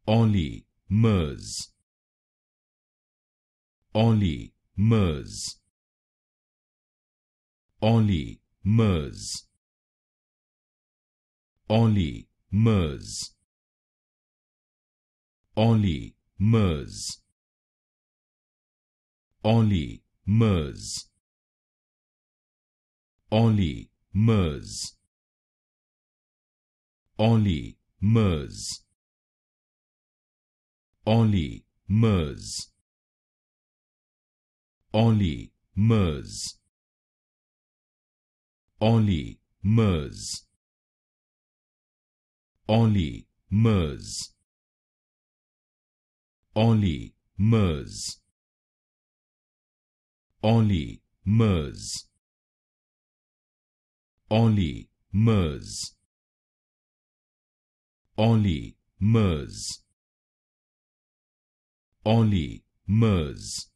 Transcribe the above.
Olly Murs, Olly Murs, Olly Murs, Olly Murs, Olly Murs, Olly Murs, Olly Murs, Olly Murs, Olly Murs, Olly Murs, Olly Murs, Olly Murs, Olly Murs, Olly Murs, Olly Murs, Olly Murs, Olly Murs,